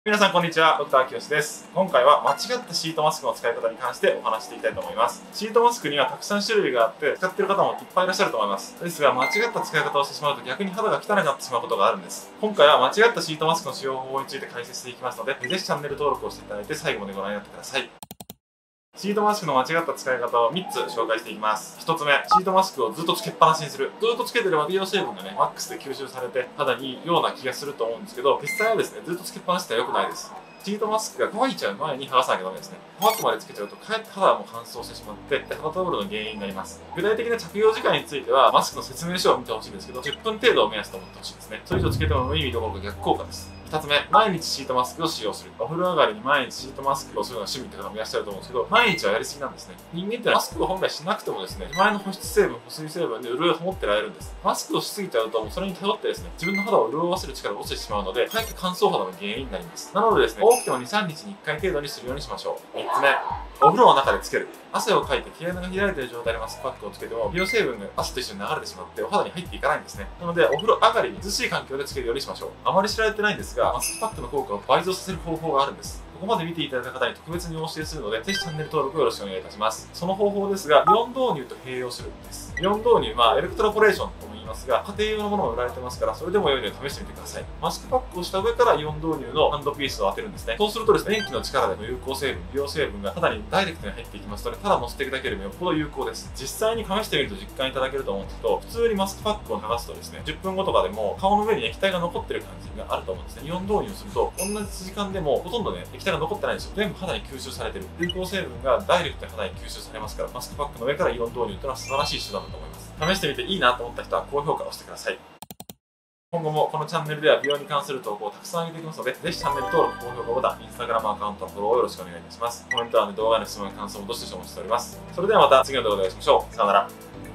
皆さんこんにちは、ドクターきよしです。今回は間違ったシートマスクの使い方に関してお話していきたいと思います。シートマスクにはたくさん種類があって使っている方もいっぱいいらっしゃると思います。ですが間違った使い方をしてしまうと逆に肌が汚くなってしまうことがあるんです。今回は間違ったシートマスクの使用方法について解説していきますので、ぜひチャンネル登録をしていただいて最後までご覧になってください。シートマスクの間違った使い方を3つ紹介していきます。1つ目、シートマスクをずっとつけっぱなしにする。ずっとつけてれば美容成分がマックスで吸収されて肌にいいような気がすると思うんですけど、実際はですね、ずっとつけっぱなしって良くないです。シートマスクが乾いちゃう前に剥がさなきゃダメですね。乾くまでつけちゃうと、かえって肌も乾燥してしまって、肌トラブルの原因になります。具体的な着用時間については、マスクの説明書を見てほしいんですけど、10分程度を目安と思ってほしいですね。それ以上つけても無意味どころか逆効果です。2つ目、毎日シートマスクを使用する。お風呂上がりに毎日シートマスクをするのが趣味って方もいらっしゃると思うんですけど、毎日はやりすぎなんですね。人間ってマスクを本来しなくてもですね、手前の保湿成分、保水成分で潤いを保ってられるんです。マスクをしすぎちゃうと、もうそれに頼ってですね、自分の肌を潤わせる力が落ちてしまうので、かえって乾燥肌の原因になります。なのでですね、多くても2、3日に1回程度にするようにしましょう。3つ目、お風呂の中でつける。汗をかいて毛穴が開いている状態でマスクパックをつけても、美容成分が汗と一緒に流れてしまってお肌に入っていかないんですね。なので、お風呂上がりに涼しい環境でつけるようにしましょう。あまり知られてないんですが、マスクパックの効果を倍増させる方法があるんです。ここまで見ていただいた方に特別にお教えするので、ぜひチャンネル登録をよろしくお願いいたします。その方法ですが、イオン導入と併用するんです。イオン導入はエレクトロポレーションとも言いますが、家庭用のものも売られてますから、それでも良いので試してみてください。マスクパックをした上からイオン導入のハンドピースを当てるんですね。そうするとですね、電気の力での有効成分、美容成分が肌にダイレクトに入っていきますので、ただ乗せていくだけでもよっぽど有効です。実際に試してみると実感いただけると思うんですけど、普通にマスクパックを流すとですね、10分後とかでも顔の上に液体が残ってる感じがあると思うんですね。イオン導入すると、同じ時間でもほとんど液体が残ってないんですよ。全部肌に吸収されてる。有効成分がダイレクトに肌に吸収されますから、マスクパックの上からイオン導入というのは素晴らしい手段だと思います。試してみていいなと思った人は高評価をしてください。今後もこのチャンネルでは美容に関する投稿をたくさん上げていきますので、ぜひチャンネル登録、高評価ボタン、Instagram アカウントのフォローをよろしくお願いいたします。コメント欄で動画の質問や感想もどしどしお待ちしております。それではまた次の動画でお会いしましょう。さようなら。